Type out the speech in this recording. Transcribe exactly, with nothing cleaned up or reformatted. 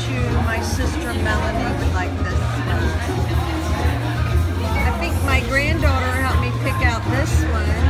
you my sister Melanie would like this one. I think my granddaughter helped me pick out this one.